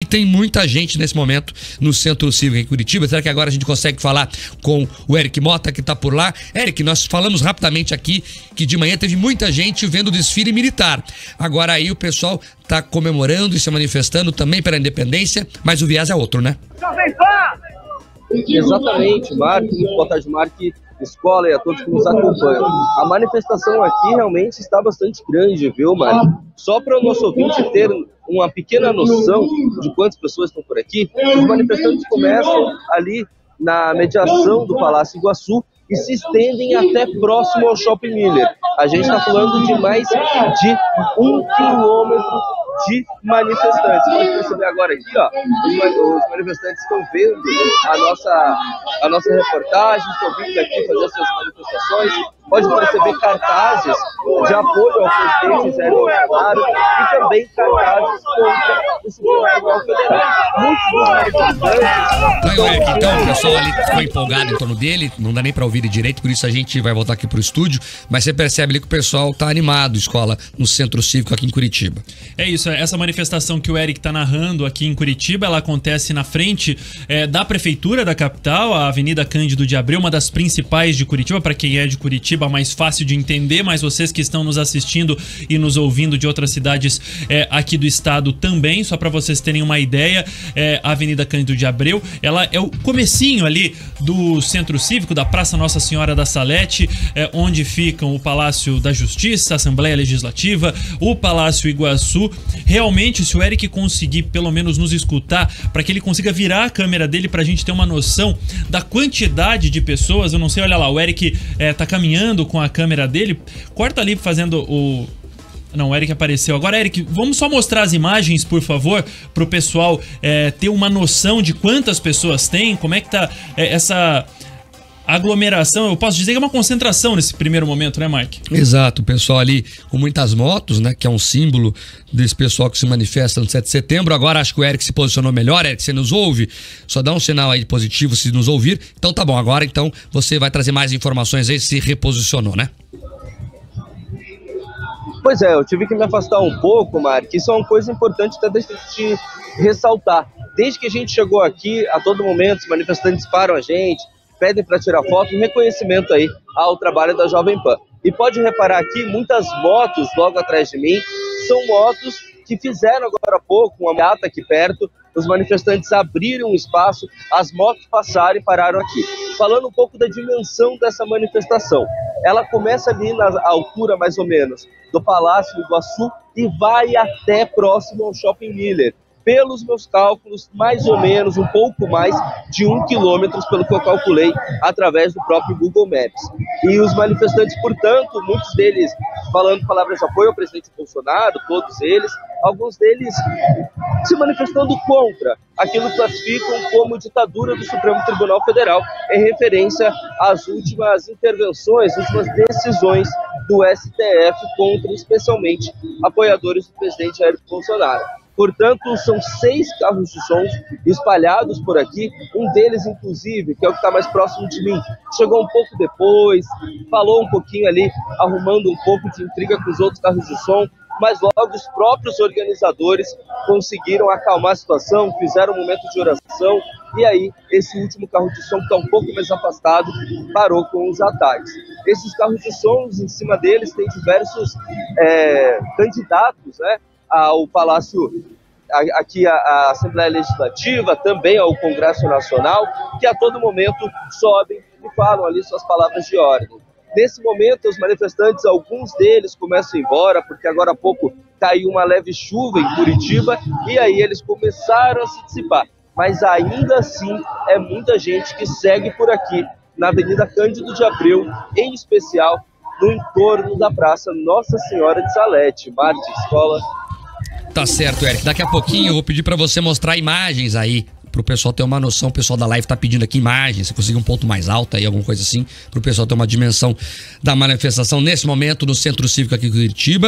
tem muita gente nesse momento no Centro Cívico em Curitiba. Será que agora a gente consegue falar com o Eric Mota, que tá por lá? Eric, nós falamos rapidamente aqui que de manhã teve muita gente vendo o desfile militar. Agora aí o pessoal tá comemorando e se manifestando também pela independência, mas o viés é outro, né? Exatamente, Mark, boa tarde, Mark, escola e a todos que nos acompanham. A manifestação aqui realmente está bastante grande, viu, Mark? Só para o nosso ouvinte ter uma pequena noção de quantas pessoas estão por aqui, os manifestantes começam ali na mediação do Palácio Iguaçu e se estendem até próximo ao Shopping Miller. A gente está falando de mais de 1 quilômetro de manifestantes. Pode perceber agora aqui, ó, os manifestantes estão vendo a nossa reportagem, estão vindo aqui fazer suas manifestações. Pode perceber cartazes de apoio ao presidente Jair Bolsonaro e também cartazes contra o Supremo Tribunal Federal. Muitos dos manifestantes... Então, o pessoal ali ficou empolgado em torno dele, não dá nem para ouvir direito, por isso a gente vai voltar aqui pro estúdio, mas você percebe ali que o pessoal tá animado, escola, no Centro Cívico aqui em Curitiba. É isso, essa manifestação que o Eric tá narrando aqui em Curitiba, ela acontece na frente da prefeitura da capital, a Avenida Cândido de Abreu, uma das principais de Curitiba, para quem é de Curitiba, mais fácil de entender, mas vocês que estão nos assistindo e nos ouvindo de outras cidades aqui do estado também, só para vocês terem uma ideia, a Avenida Cândido de Abreu, ela é o comecinho ali do Centro Cívico, da Praça Nossa Senhora da Salete, onde ficam o Palácio da Justiça, a Assembleia Legislativa, o Palácio Iguaçu. Realmente, se o Eric conseguir pelo menos nos escutar, para que ele consiga virar a câmera dele pra gente ter uma noção da quantidade de pessoas, eu não sei, olha lá, o Eric tá caminhando com a câmera dele, corta ali fazendo o... Não, o Eric apareceu. Agora, Eric, vamos só mostrar as imagens, por favor, pro pessoal ter uma noção de quantas pessoas tem, como é que tá essa aglomeração. Eu posso dizer que é uma concentração nesse primeiro momento, né, Mike? Exato, o pessoal ali com muitas motos, né, que é um símbolo desse pessoal que se manifesta no 7 de setembro. Agora acho que o Eric se posicionou melhor. Eric, você nos ouve? Só dá um sinal aí positivo se nos ouvir. Então tá bom, agora então você vai trazer mais informações aí, se reposicionou, né? Pois é, eu tive que me afastar um pouco, Mark. Isso é uma coisa importante até de ressaltar. Desde que a gente chegou aqui, a todo momento, os manifestantes param a gente, pedem para tirar foto, um reconhecimento aí ao trabalho da Jovem Pan. E pode reparar aqui, muitas motos logo atrás de mim, são motos que fizeram agora há pouco uma mata aqui perto, os manifestantes abriram um espaço, as motos passaram e pararam aqui. Falando um pouco da dimensão dessa manifestação, ela começa ali na altura mais ou menos do Palácio Iguaçu e vai até próximo ao Shopping Miller. Pelos meus cálculos, mais ou menos, um pouco mais de 1 quilômetro, pelo que eu calculei, através do próprio Google Maps. E os manifestantes, portanto, muitos deles falando palavras de apoio ao presidente Bolsonaro, todos eles, alguns deles se manifestando contra aquilo que classificam como ditadura do Supremo Tribunal Federal, em referência às últimas intervenções, às últimas decisões do STF contra, especialmente, apoiadores do presidente Jair Bolsonaro. Portanto, são 6 carros de som espalhados por aqui. Um deles, inclusive, que é o que está mais próximo de mim, chegou um pouco depois, falou um pouquinho ali, arrumando um pouco de intriga com os outros carros de som, mas logo os próprios organizadores conseguiram acalmar a situação, fizeram um momento de oração, e aí esse último carro de som, que está um pouco mais afastado, parou com os ataques. Esses carros de som, em cima deles, tem diversos candidatos, né, ao Palácio, aqui a Assembleia Legislativa, também ao Congresso Nacional, que a todo momento sobem e falam ali suas palavras de ordem. Nesse momento, os manifestantes, alguns deles começam a ir embora, porque agora há pouco caiu uma leve chuva em Curitiba, e aí eles começaram a se dissipar. Mas ainda assim, é muita gente que segue por aqui, na Avenida Cândido de Abreu, em especial no entorno da Praça Nossa Senhora de Salete. Marte, escola... Tá certo, Eric. Daqui a pouquinho eu vou pedir pra você mostrar imagens aí, pro pessoal ter uma noção. O pessoal da live tá pedindo aqui imagens, se conseguir um ponto mais alto aí, alguma coisa assim, pro pessoal ter uma dimensão da manifestação nesse momento no Centro Cívico aqui em Curitiba.